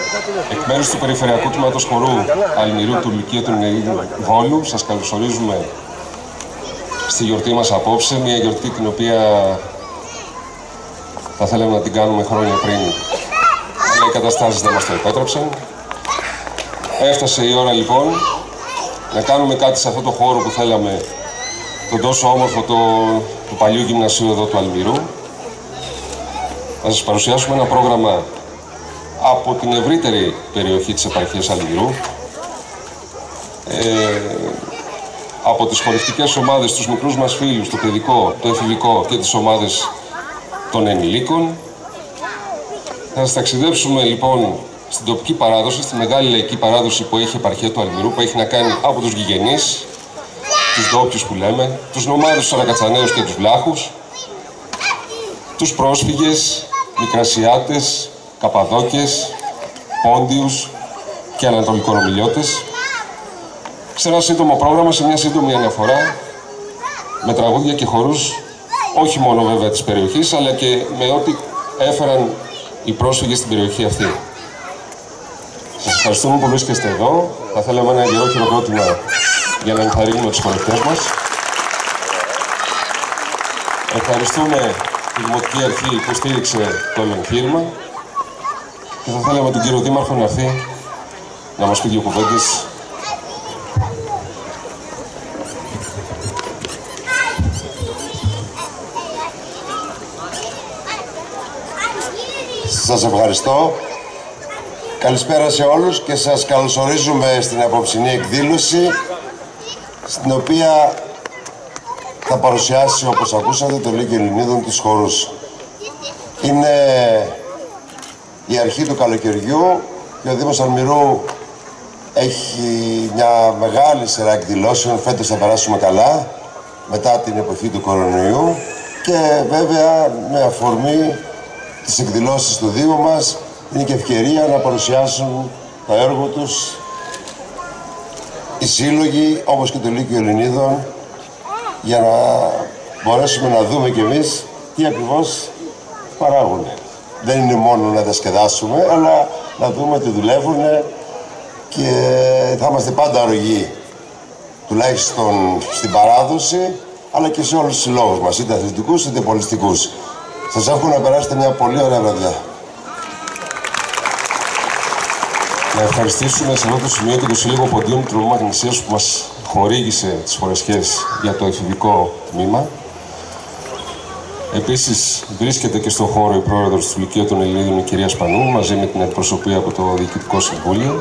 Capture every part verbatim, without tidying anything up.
Εκ μέρους του Περιφερειακού Τμήματος Χορού Αλμυρού του Λυκείου του Ειρηνίδων Βόλου, σας καλωσορίζουμε στη γιορτή μας απόψε, μια γιορτή την οποία θα θέλαμε να την κάνουμε χρόνια πριν, αλλά οι καταστάσεις δεν μας το επέτρεψαν. Έφτασε η ώρα λοιπόν να κάνουμε κάτι σε αυτό το χώρο που θέλαμε, τον τόσο όμορφο το, του παλιού γυμνασίου εδώ του Αλμυρού. Θα σας παρουσιάσουμε ένα πρόγραμμα από την ευρύτερη περιοχή της επαρχίας Αλμυρού, ε, από τις χορευτικές ομάδες, τους μικρούς μας φίλους, το παιδικό, το εφηβικό και τις ομάδες των ενηλίκων. Θα σας ταξιδέψουμε λοιπόν στην τοπική παράδοση, στη μεγάλη λαϊκή παράδοση που έχει η επαρχία του Αλμυρού, που έχει να κάνει από τους γηγενείς, τους ντόπιους που λέμε, τους νομάδες, τους Αρακατσαναίους και τους Βλάχους, τους πρόσφυγες, Μικρασιάτες, Καπαδόκες, Πόντιους και Ανατολικορομιλιώτες, σε ένα σύντομο πρόγραμμα, σε μια σύντομη αναφορά με τραγούδια και χορούς, όχι μόνο βέβαια της περιοχής, αλλά και με ό,τι έφεραν οι πρόσφυγες στην περιοχή αυτή. Σας ευχαριστούμε που βρίσκεστε εδώ. Θα θέλαμε ένα γερό χειροκρότημα για να ενθαρρύνουμε τους χορευτές μας. Ευχαριστούμε τη Δημοτική Αρχή που στήριξε το εγχείρημα και θα θέλαμε τον κύριο Δήμαρχο να έρθει να μας πει δύο κουβέντες. Σας ευχαριστώ. Καλησπέρα σε όλους και σας καλωσορίζουμε στην απόψινή εκδήλωση, στην οποία θα παρουσιάσει, όπως ακούσατε, το Λύκειο Ειρηνίδων τους χορούς. Είναι η αρχή του καλοκαιριού και ο Δήμος Αλμυρού έχει μια μεγάλη σειρά εκδηλώσεων. Φέτος θα περάσουμε καλά, μετά την εποχή του κορονοϊού, και βέβαια με αφορμή τις εκδηλώσεις του Δήμου μας είναι και ευκαιρία να παρουσιάσουν το έργο τους οι σύλλογοι, όπως και το Λύκειο Ειρηνίδων, για να μπορέσουμε να δούμε κι εμείς τι ακριβώς παράγουν. Δεν είναι μόνο να τα σκεδάσουμε, αλλά να δούμε τι δουλεύουν, και θα είμαστε πάντα αρρωγοί, τουλάχιστον στην παράδοση, αλλά και σε όλους τους συλλόγους μας, είτε αθλητικούς είτε πολιστικούς. Σας εύχομαι να περάσετε μια πολύ ωραία βραδιά. Να ευχαριστήσουμε σε αυτό το σημείο και το Σύλλογο Ποντίων Τρομού Μαγνησίας που μας χορήγησε τις φορεσιές για το εφηβικό τμήμα. Επίσης βρίσκεται και στον χώρο η πρόεδρος του Λυκείου των Ειρηνίδων, η κυρία Σπανού, μαζί με την αντιπροσωπεία από το Διοικητικό Συμβούλιο.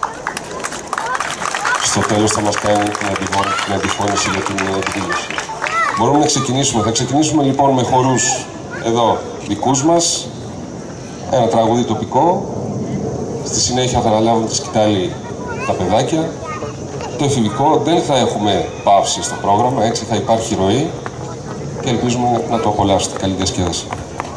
Στο τέλος θα μας κάνει την αντιφώνηση για την εκδήλωση. Μπορούμε να ξεκινήσουμε. Θα ξεκινήσουμε λοιπόν με χορούς εδώ δικούς μας, ένα τραγούδι τοπικό. Στη συνέχεια θα αναλάβουν τη σκητάλη τα παιδάκια. Το εφηβικό δεν θα έχουμε παύση στο πρόγραμμα, έτσι θα υπάρχει ροή και ελπίζουμε να το απολαύσετε. Καλή διασκέδαση.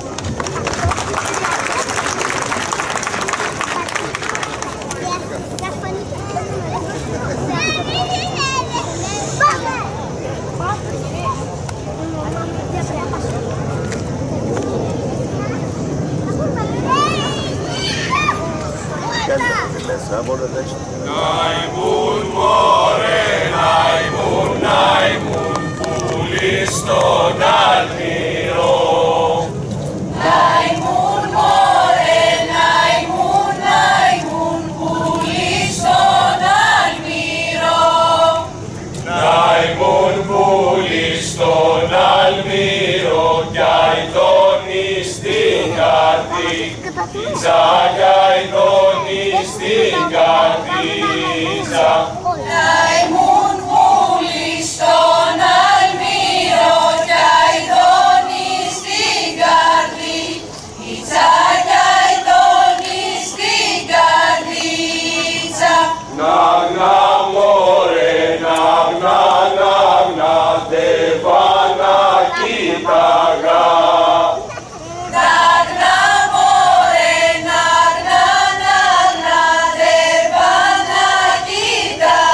Νάιμουν μωρέ, νάιμουν, νάιμουν πουλί στον Αλμύρο. Νάιμουν μωρέ, νάιμουν, νάιμουν πουλί στον Αλμύρο. Νάιμουν πουλί στον Αλμύρο κι αητώνει στην καρδίτσα, κι αητώνει στην καρδίτσα. Νάιμουν πουλί στον Αλμύρο κι αητώνει στην καρδίτσα, κι αητώνει στην καρδίτσα. Ναγνά μωρέ, ναγνά, ναγνά, δεν πάνε κοίταγα. Ναγνά μωρέ, ναγνά, ναγνά, δεν πάνε κοίταγα.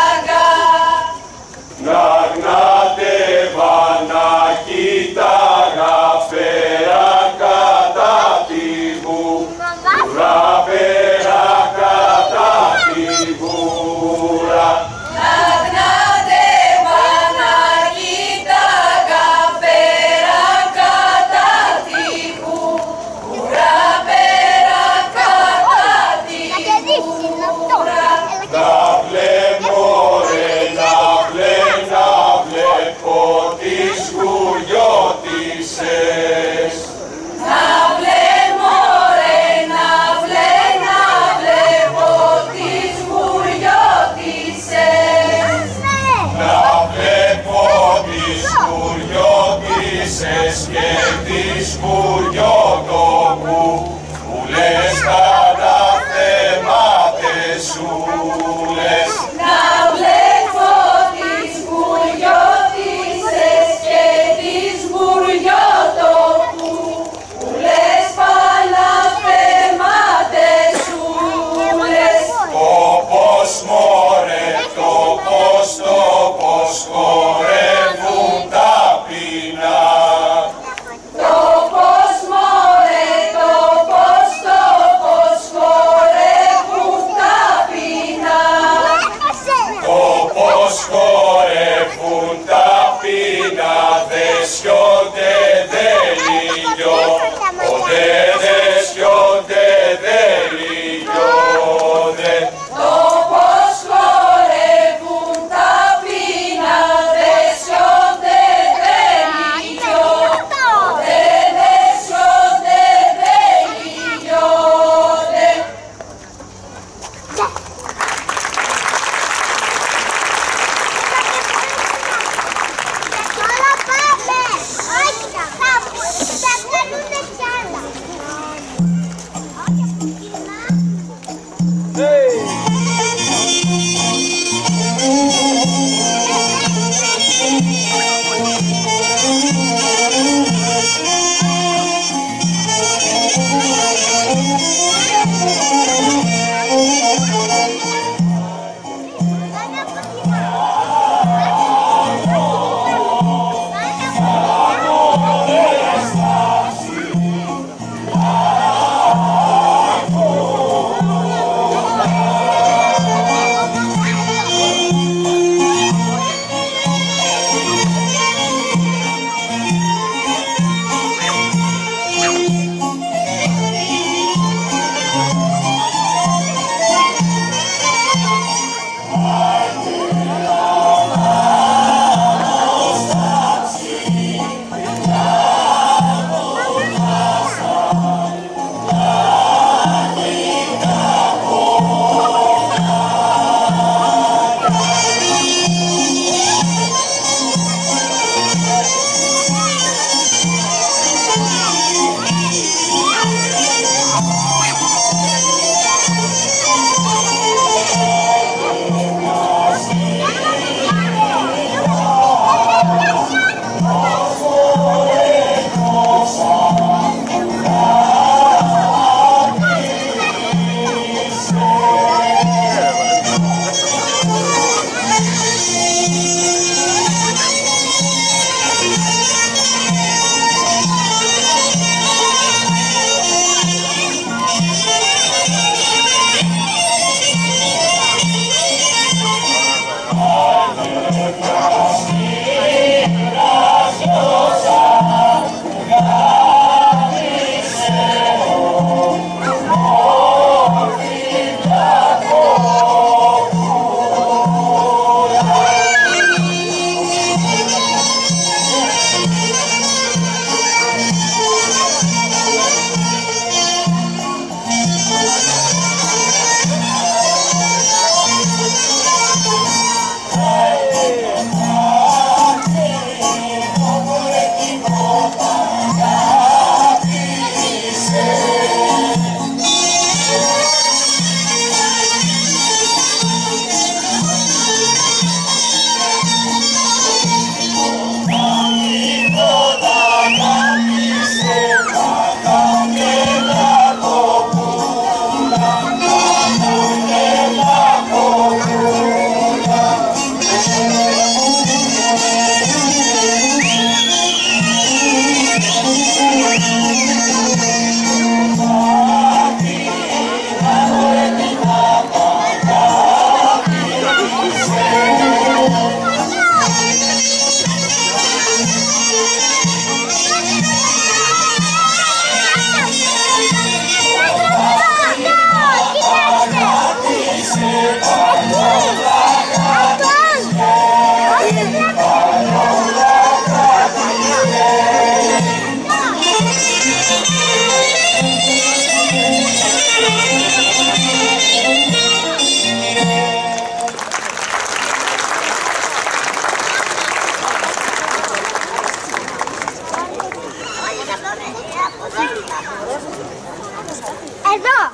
Εδώ.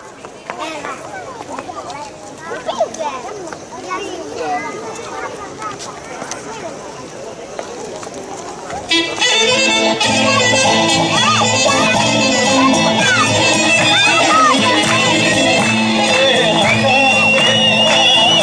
Πήγε.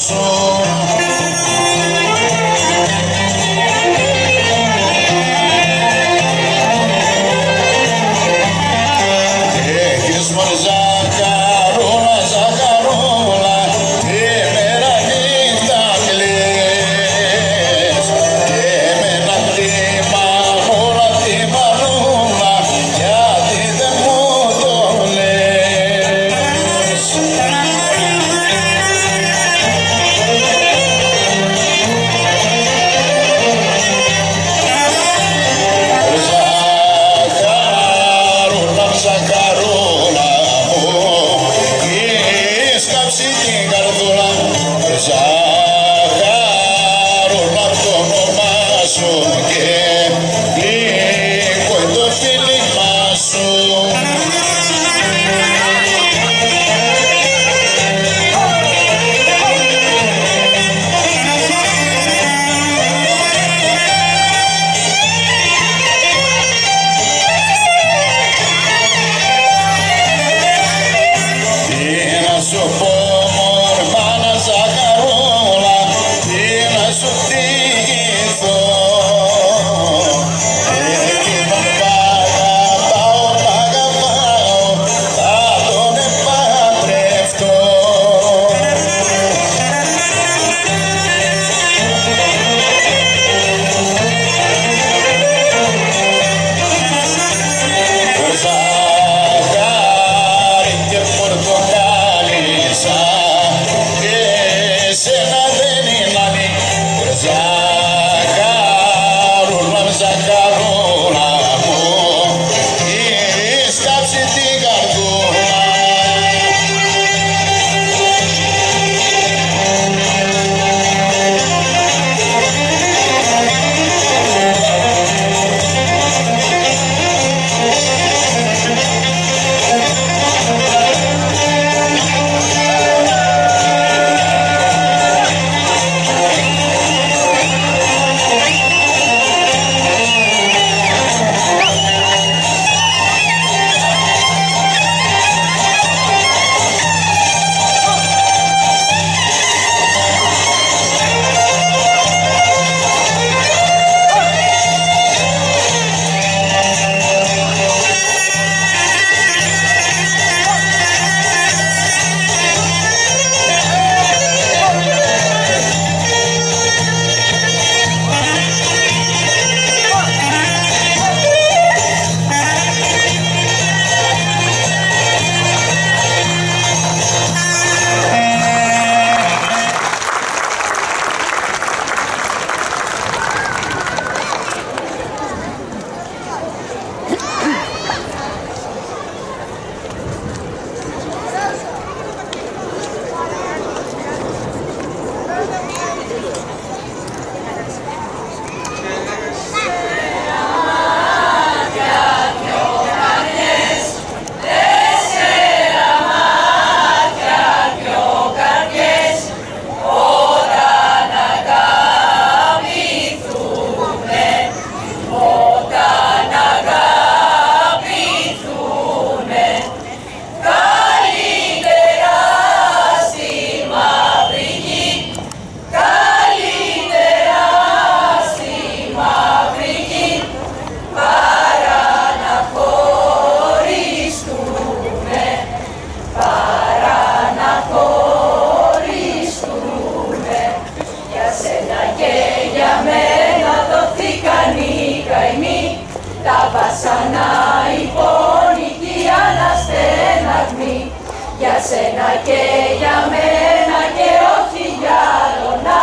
Βασανά η πόνη κι η αναστεναγμή, για σένα και για μένα και όχι για άλλον να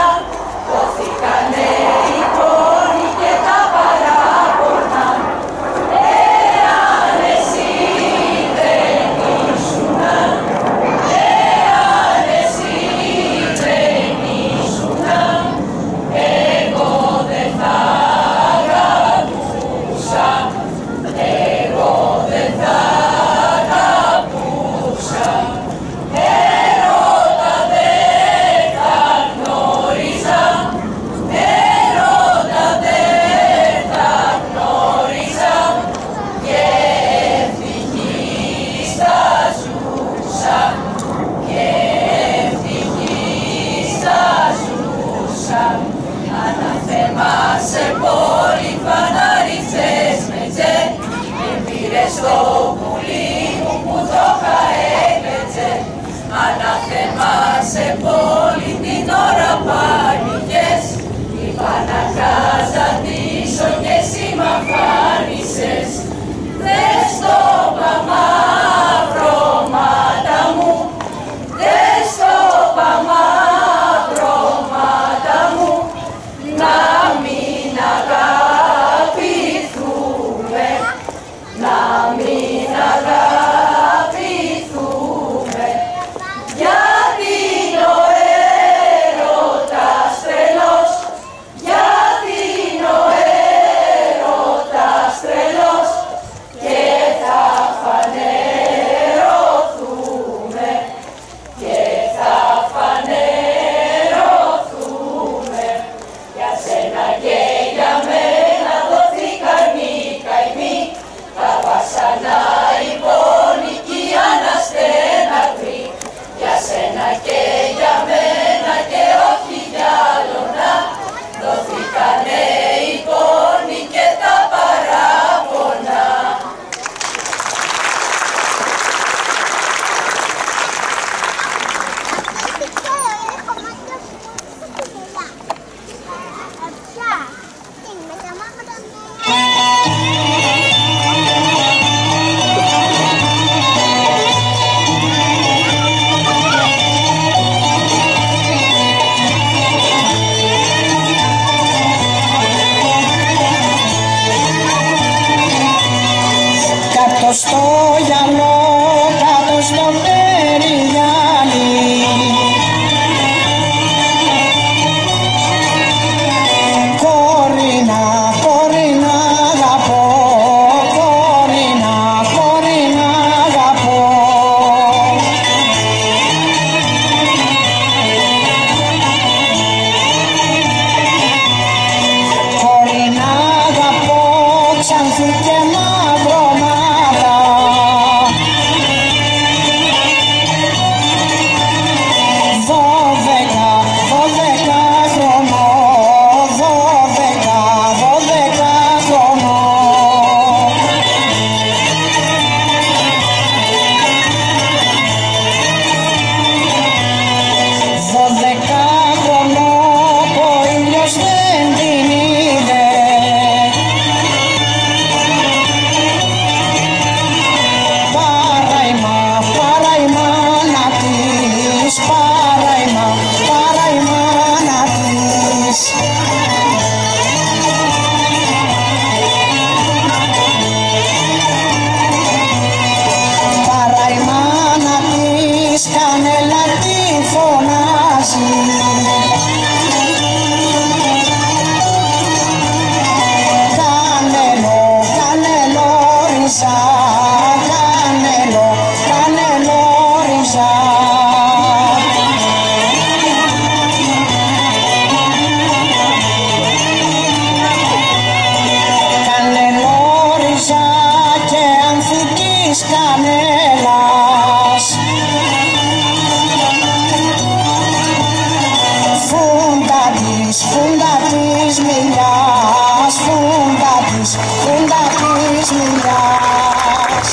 δοθήκανε οι πόνοι και τα παράπονα. Εάν εσύ δεν ήσουνα, εάν εσύ δεν ήσουνα, εγώ δεν θα αγαπούσα, εγώ δεν θα αγαπούσα. Έρωτα δαπάνηκες, είπα να καζαντήσω και εσύ μ' αφάνισες. Δες το παμαύρωματα μου, δες το παμαύρωματα μου, να μην αγαπηθούμε, να μην αγαπηθούμε, γιατί είναι ο έρωτας τρελός, γιατί είναι ο έρωτας τρελός και θα φανερωθούμε, και θα φανερωθούμε. Για σένα και για μένα δοθήκαν οι καημοί, τα βασανά οι πόνοι κι οι αναστένακτοι. Για σένα και για μένα και όχι για άλλονα, δοθήκανε οι πόνοι και τα παράπονα. Κάτω στο γυαλό, κάτω στο περιγιάνι, κόρηνα, κόρηνα αγαπώ, κόρηνα, κόρηνα αγαπώ. Κόρηνα αγαπώ, Ξάνθη και Μαυρομάτα, δώδεκα, δώδεκα χρονών, δώδεκα, δώδεκα χρονών. Δώδεκα χρονών που ο ήλιος δεν την είδε, παράιμα, παράιμα να της, παράιμα, παράιμα να της. Παράιμα να της, κανέλα τη φωνάζει, κανέλο, κανέλο ριζά, κανέλο, κανέλο ριζά. Κανέλο ριζά και ανθικής κανέλας, φούντα της, φούντα της μιλιάς, φούντα της, φούντα της μιλιάς.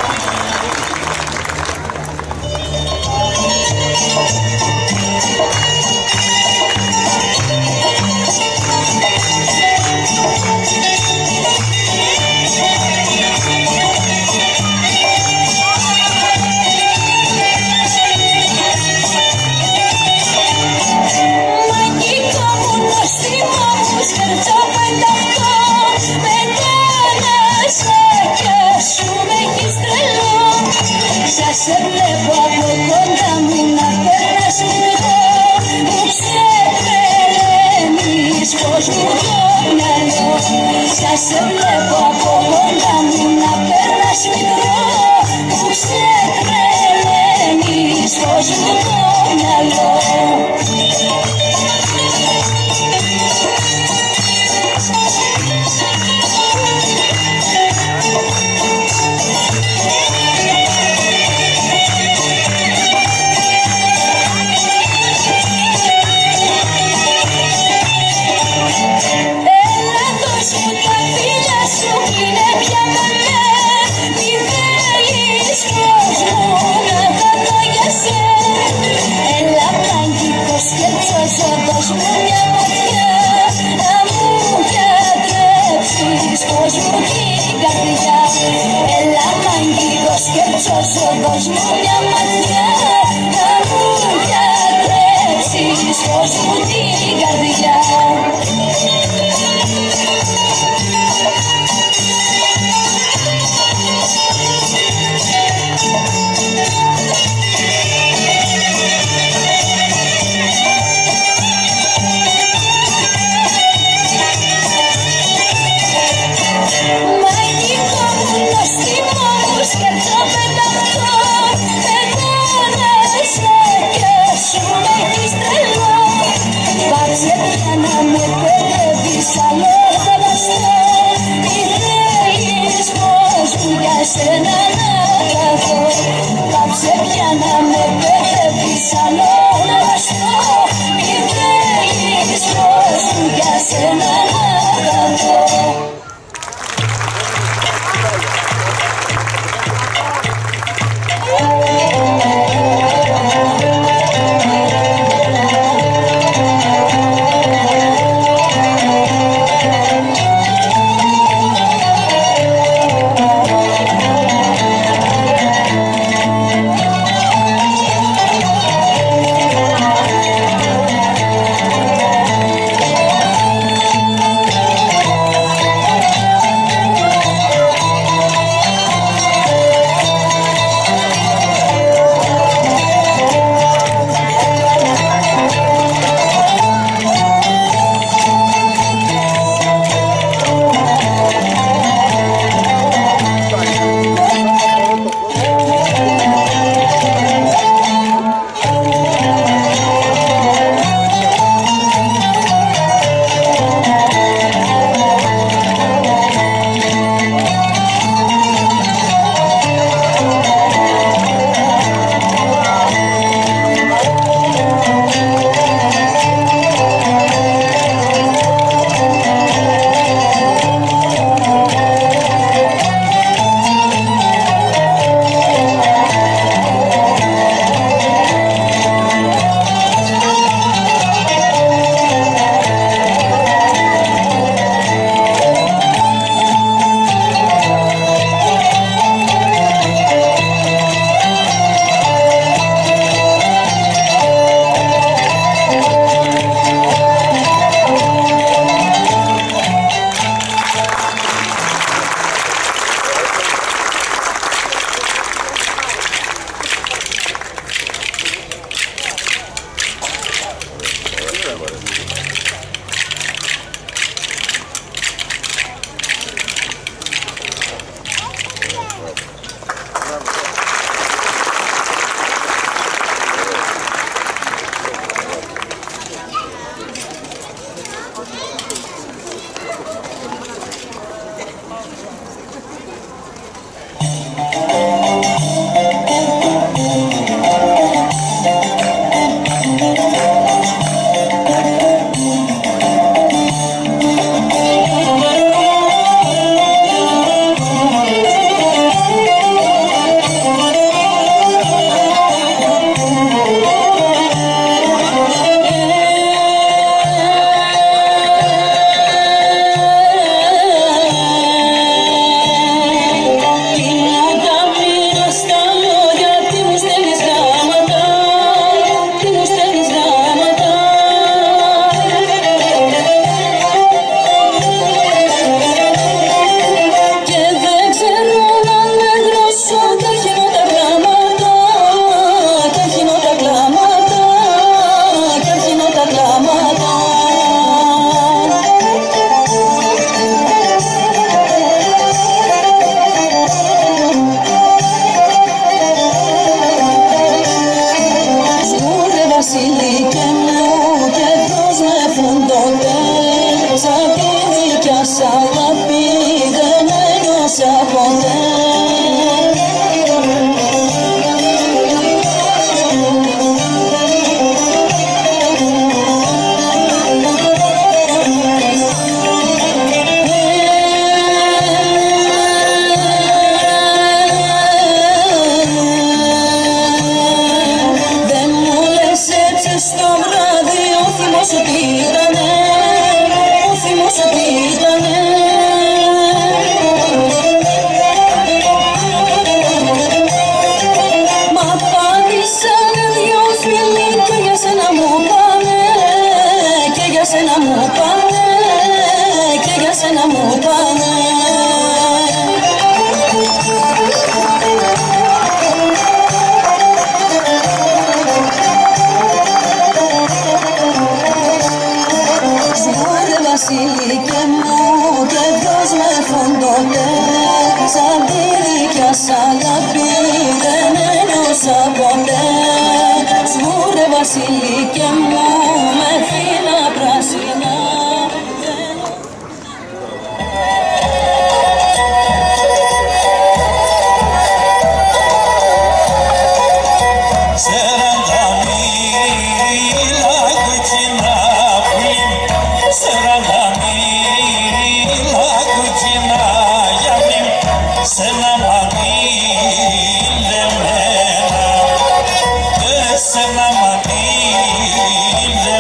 Μαγικό μου νοστιμό μου, σκερτσό πενταχτώ, με κάνασε σώσω δώσ' μου μια ματιά να μου γιατρέψεις πως μου την καρδιά. Έλα μ' αγγίγος και ψώσω δώσ' μου μια ματιά να μου γιατρέψεις πως μου την καρδιά. Σένα να καθώ, πάψε πια να με παιδεύεις, άλλο να βαστώ. Μη θέλεις πως μου για σένα να καθώ. θυμώσαι τι ήτανε, πού θυμώσαι τι ήτανε. Μ' απάντησαν δυο φίλοι και για σένα μου πάνε, και για σένα μου πάνε, και για σένα μου πάνε. Βασίλικε μου και ποιος με φόντοτε, σαν τη δικιά σ' αγάπη δεν ένιωσα ποτέ. Σγούρε Βασίλικε μου με φύλλα πράσινα. Sena mani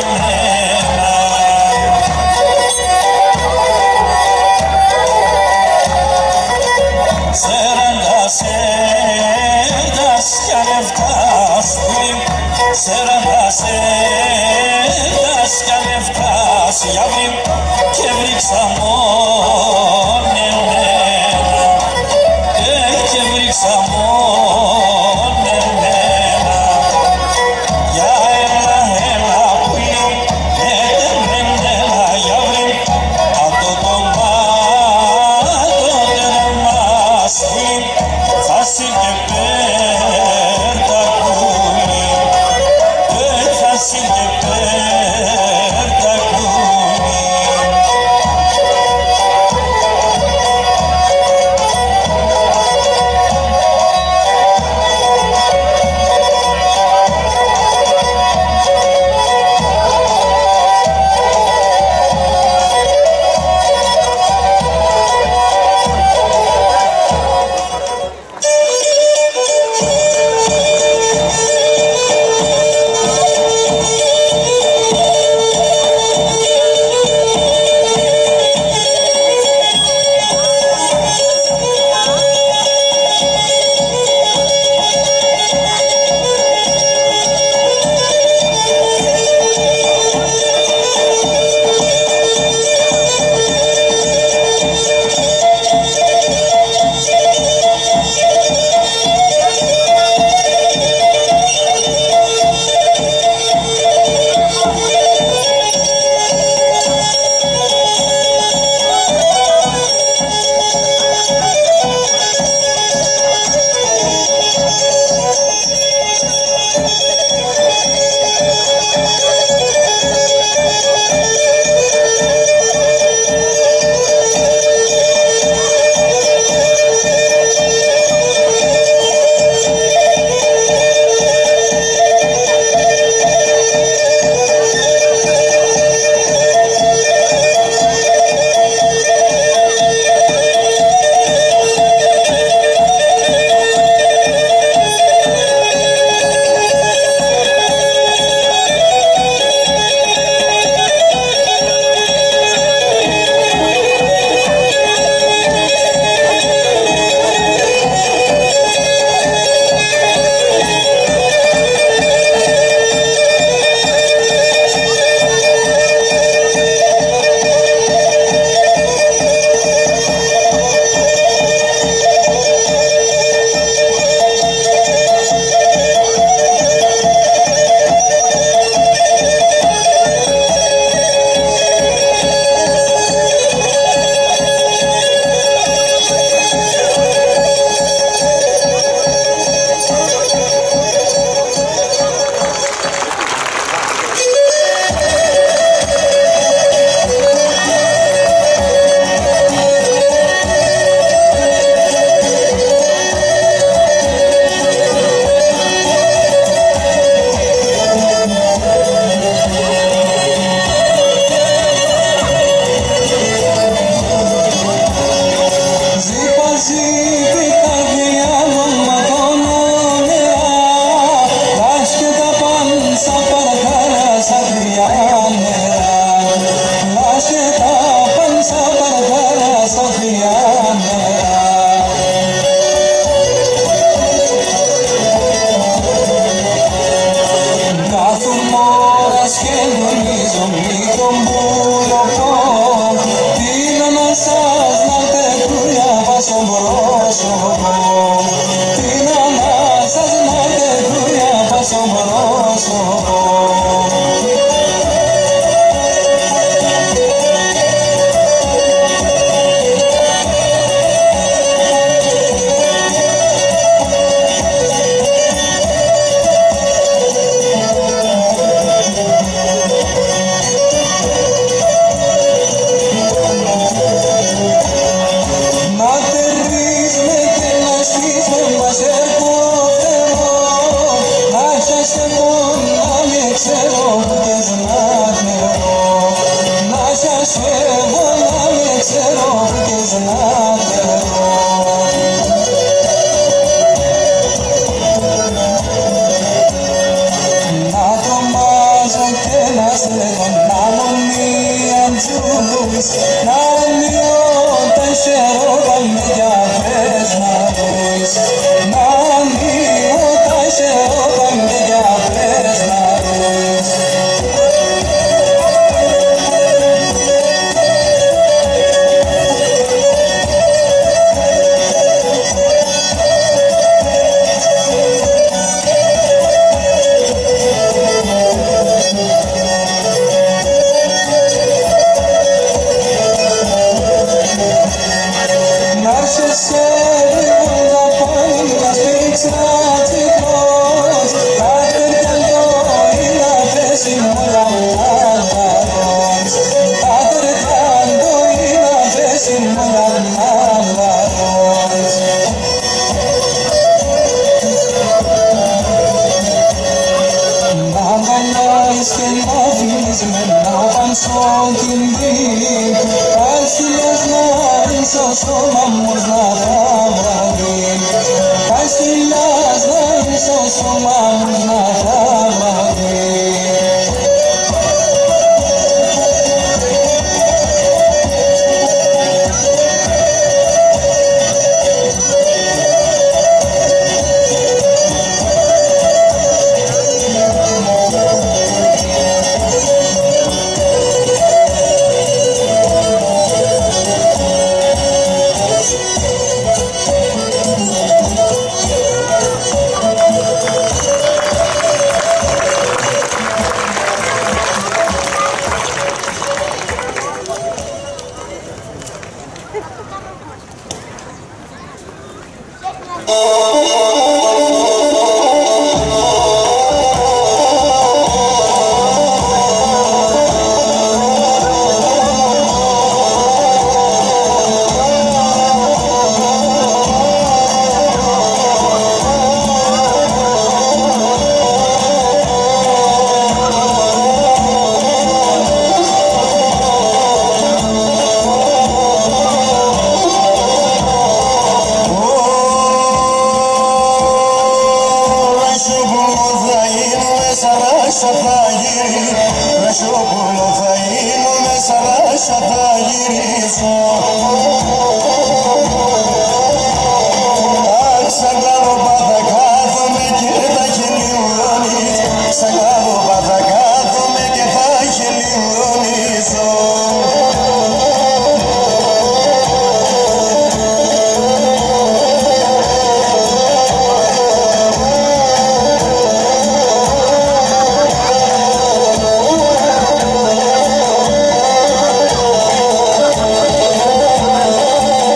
Oh,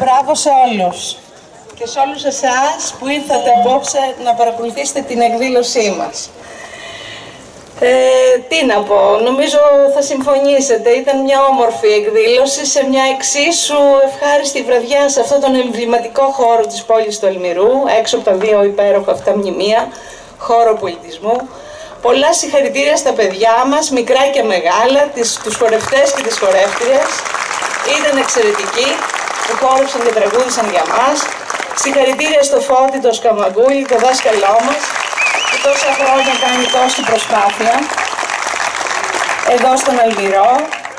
Μπράβο σε όλους και σε όλους εσάς που ήρθατε απόψε να παρακολουθήσετε την εκδήλωσή μας. Ε, τι να πω, νομίζω θα συμφωνήσετε, ήταν μια όμορφη εκδήλωση σε μια εξίσου ευχάριστη βραδιά σε αυτόν τον εμβληματικό χώρο της πόλης του Αλμυρού, έξω από τα δύο υπέροχα αυτά μνημεία, χώρο πολιτισμού. Πολλά συγχαρητήρια στα παιδιά μας, μικρά και μεγάλα, τις, τους χορευτές και τις χορεύτριες. Ήταν εξαιρετικοί, που χόρεψαν και τραγούδισαν για μας. Συγχαρητήρια στο Φώτη, το Σκαμαγκούλη, το δάσκαλό μας, που τόσα χρόνια κάνει τόση προσπάθεια εδώ στον Αλμυρό.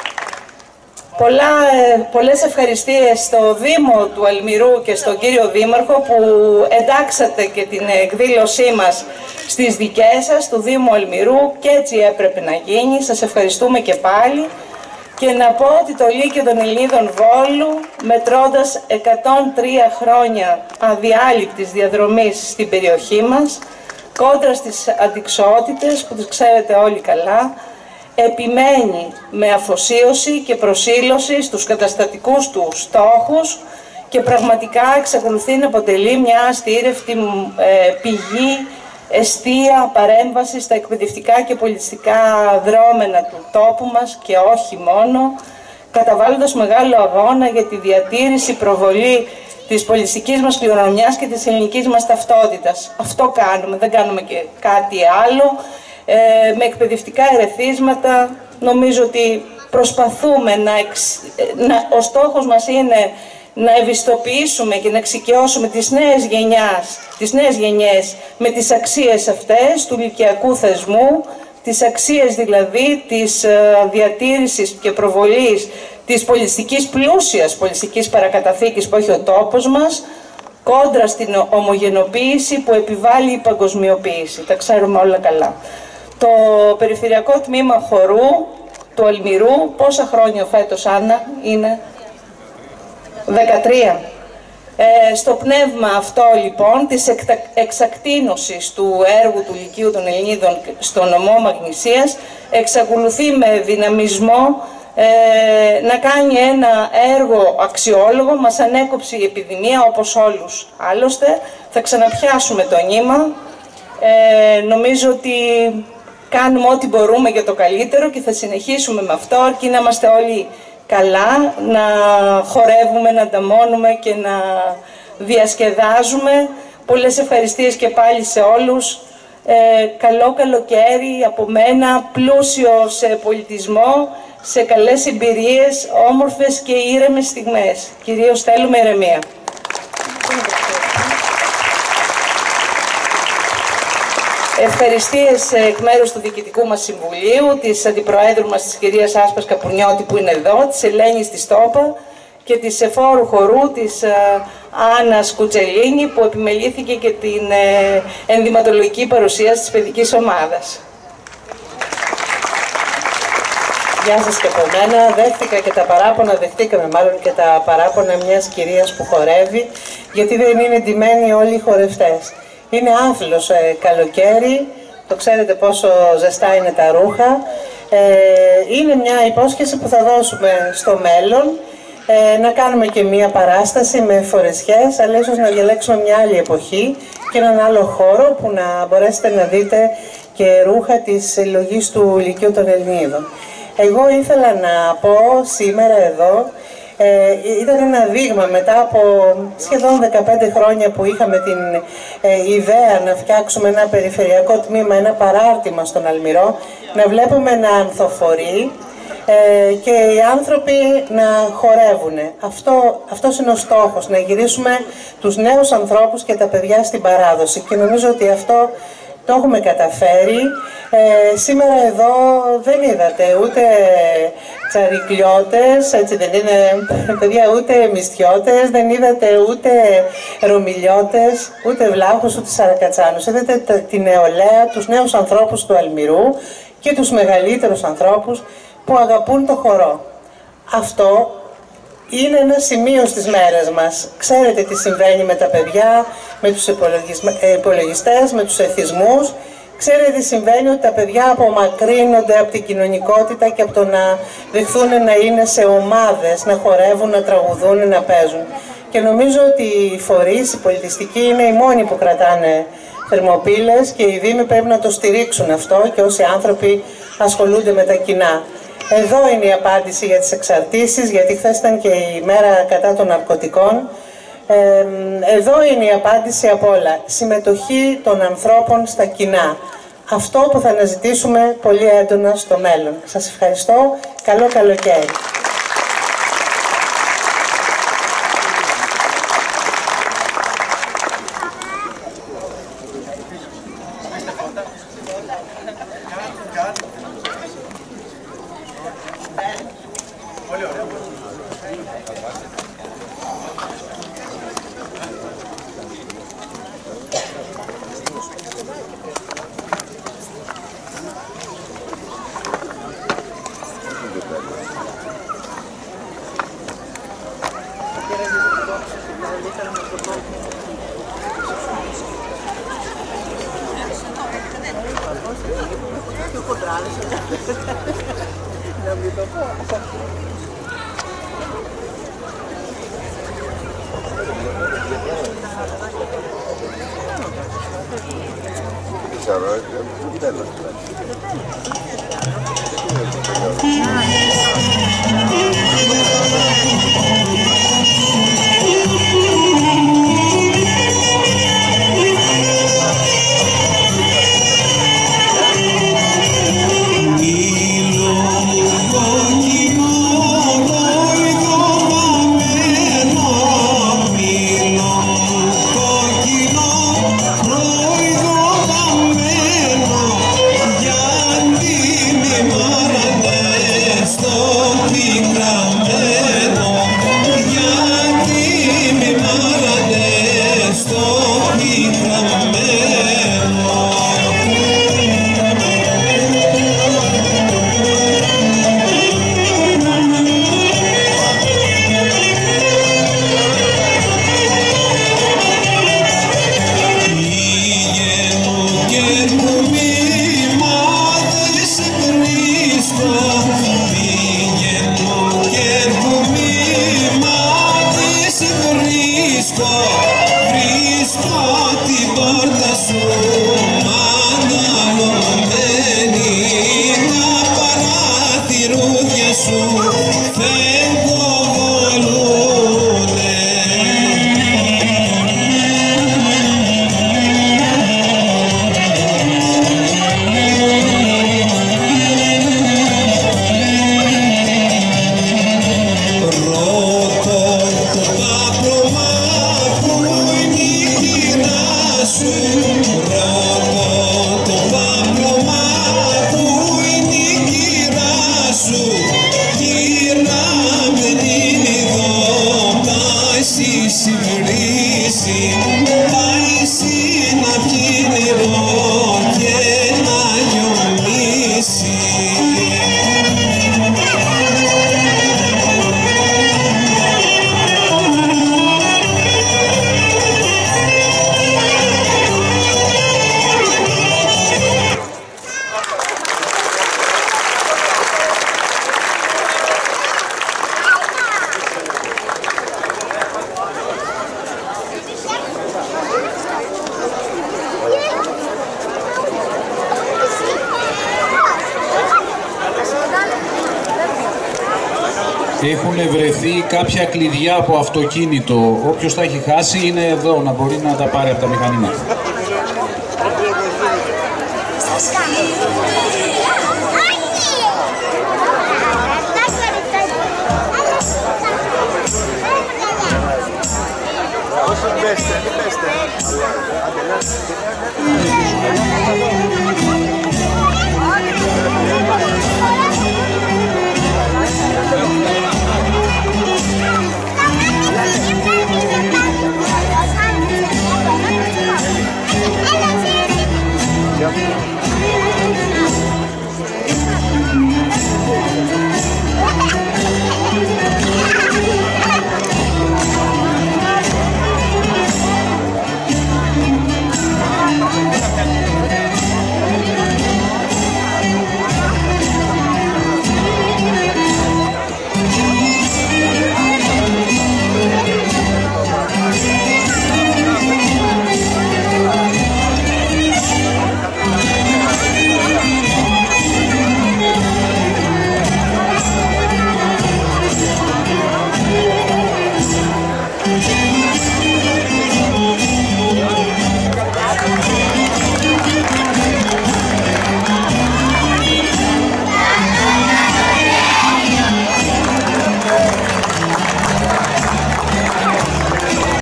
Πολλά, ε, πολλές ευχαριστίες στο Δήμο του Αλμυρού και στον κύριο Δήμαρχο που εντάξατε και την εκδήλωσή μας στις δικές σας, του Δήμου Αλμυρού, και έτσι έπρεπε να γίνει. Σας ευχαριστούμε και πάλι. Και να πω ότι το Λύκειο των Ελληνίδων Βόλου, μετρώντας εκατόν τρία χρόνια αδιάλειπτης διαδρομής στην περιοχή μας, κόντρα στις αντιξοότητες που τις ξέρετε όλοι καλά, επιμένει με αφοσίωση και προσήλωση στους καταστατικούς του στόχους και πραγματικά εξακολουθεί να αποτελεί μια αστήρευτη ε, πηγή, εστία, παρέμβαση στα εκπαιδευτικά και πολιτιστικά δρόμενα του τόπου μας και όχι μόνο, καταβάλλοντας μεγάλο αγώνα για τη διατήρηση, προβολή της πολιτιστικής μας κληρονομιάς και της ελληνικής μας ταυτότητας. Αυτό κάνουμε, δεν κάνουμε και κάτι άλλο. Ε, με εκπαιδευτικά ερεθίσματα νομίζω ότι προσπαθούμε να, εξ, να... Ο στόχος μας είναι να ευαισθητοποιήσουμε και να εξοικειώσουμε τις νέες γενιάς, τις νέες γενιές με τις αξίες αυτές του λυκειακού θεσμού, τις αξίες δηλαδή της uh, διατήρησης και προβολής της πολιτιστικής πλούσιας πολιτιστικής παρακαταθήκης που έχει ο τόπος μας, κόντρα στην ομογενοποίηση που επιβάλλει η παγκοσμιοποίηση. Τα ξέρουμε όλα καλά. Το Περιφερειακό Τμήμα Χορού του Αλμυρού, πόσα χρόνια φέτος, Άννα, είναι? δεκατρία. Ε, στο πνεύμα αυτό λοιπόν της εξακτήνωσης του έργου του Λυκείου των Ελληνίδων στο νομό Μαγνησίας, εξακολουθεί με δυναμισμό ε, να κάνει ένα έργο αξιόλογο. Μας ανέκοψε η επιδημία όπως όλους. Άλλωστε θα ξαναπιάσουμε το νήμα. Ε, νομίζω ότι κάνουμε ό,τι μπορούμε για το καλύτερο και θα συνεχίσουμε με αυτό, αρκεί να είμαστε όλοι καλά, να χορεύουμε, να ανταμώνουμε και να διασκεδάζουμε. Πολλές ευχαριστίες και πάλι σε όλους. Ε, καλό καλοκαίρι από μένα, πλούσιο σε πολιτισμό, σε καλές εμπειρίες, όμορφες και ήρεμες στιγμές. Κυρίως θέλουμε ηρεμία. Ευχαριστίες εκ μέρους του Διοικητικού μας Συμβουλίου, της Αντιπροέδρου μας της κυρίας Άσπας Καπουρνιώτη που είναι εδώ, της Ελένης της Τόπα και της εφόρου χορού της Άννας Κουτσελίνη που επιμελήθηκε και την ενδυματολογική παρουσίαση της παιδικής ομάδας. Γεια σας και από μένα. Δέχτηκα και τα παράπονα, δεχτήκαμε μάλλον και τα παράπονα μιας κυρίας που χορεύει, γιατί δεν είναι ντυμένοι όλοι οι χορευτές. Είναι άθλος ε, καλοκαίρι, το ξέρετε πόσο ζεστά είναι τα ρούχα. Ε, είναι μια υπόσχεση που θα δώσουμε στο μέλλον, ε, να κάνουμε και μια παράσταση με φορεσιές, αλλά ίσως να διαλέξουμε μια άλλη εποχή και έναν άλλο χώρο που να μπορέσετε να δείτε και ρούχα της συλλογής του Λυκείου των Ελληνίδων. Εγώ ήθελα να πω σήμερα εδώ, Ε, ήταν ένα δείγμα μετά από σχεδόν δεκαπέντε χρόνια που είχαμε την ε, ιδέα να φτιάξουμε ένα περιφερειακό τμήμα, ένα παράρτημα στον Αλμυρό, να βλέπουμε να ανθοφορεί ε, και οι άνθρωποι να χορεύουν. Αυτό, αυτός είναι ο στόχος, να γυρίσουμε τους νέους ανθρώπους και τα παιδιά στην παράδοση, και νομίζω ότι αυτό το έχουμε καταφέρει. Ε, σήμερα εδώ δεν είδατε ούτε τσαρικλιώτες, έτσι δεν είναι, παιδιά, ούτε μυστιώτες, δεν είδατε ούτε ρωμιλιώτες, ούτε βλάχους, ούτε σαρακατσάνους. Είδατε τη νεολαία, τους νέους ανθρώπους του Αλμυρού και τους μεγαλύτερους ανθρώπους που αγαπούν το χορό. Αυτό είναι ένα σημείο στις μέρες μας. Ξέρετε τι συμβαίνει με τα παιδιά, με τους υπολογιστές, με τους εθισμούς. Ξέρετε τι συμβαίνει, ότι τα παιδιά απομακρύνονται από την κοινωνικότητα και από το να δεχθούν να είναι σε ομάδες, να χορεύουν, να τραγουδούν, να παίζουν. και νομίζω ότι οι φορείς, οι πολιτιστικοί είναι οι μόνοι που κρατάνε θερμοπύλες και οι δήμοι πρέπει να το στηρίξουν αυτό και όσοι άνθρωποι ασχολούνται με τα κοινά. Εδώ είναι η απάντηση για τις εξαρτήσεις, γιατί χθες ήταν και η μέρα κατά των ναρκωτικών. Ε, εδώ είναι η απάντηση απ' όλα. Συμμετοχή των ανθρώπων στα κοινά. Αυτό που θα αναζητήσουμε πολύ έντονα στο μέλλον. Σας ευχαριστώ. Καλό καλοκαίρι. Έχουν βρεθεί κάποια κλειδιά από αυτοκίνητο. Όποιος τα έχει χάσει είναι εδώ, να μπορεί να τα πάρει από τα μηχανήματα. Thank you.